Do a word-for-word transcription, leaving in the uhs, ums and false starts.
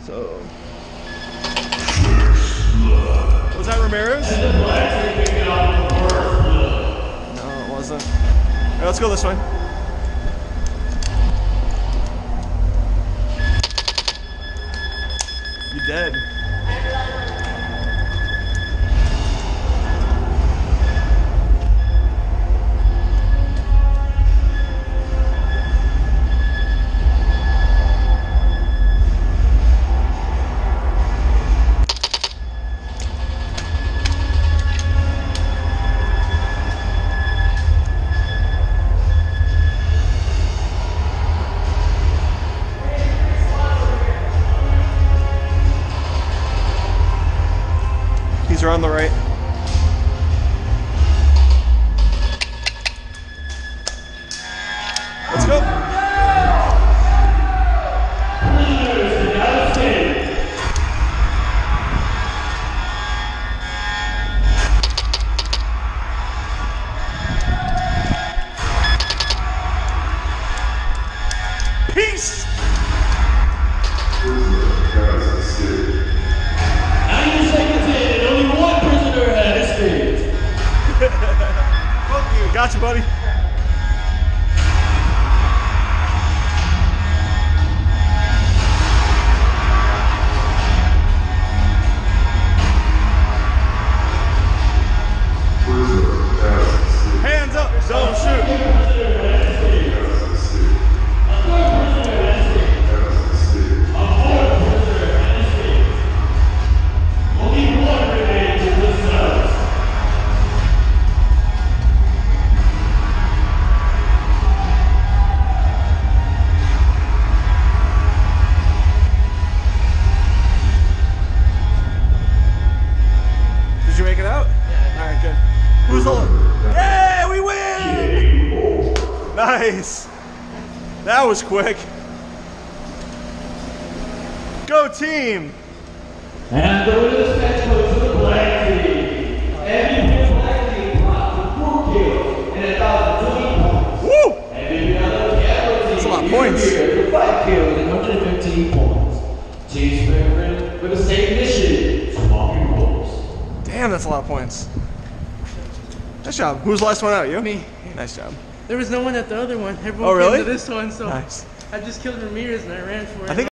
So. Was that Ramirez? No, it wasn't. All right, let's go this way. You dead. He's around the right. Let's go. Peace. Gotcha, buddy. Hands up, don't shoot. Did you make it out? Yeah. All right, good. Who's the? Yeah, we win! Nice. That was quick. Go team! And the winner's match goes to the black team. M V P black team blocked with four kills and a thousand twenty points. Woo! M V P other yellow team. That's a lot of points. With five kills and one hundred fifteen points. Team Spirit with the same mission. Smoking Wolves. Damn, that's a lot of points. Nice job. Who was the last one out? You? Me. Nice job. There was no one at the other one. Everyone Oh, really? came to this one, so Nice. I just killed Ramirez and I ran for it. I think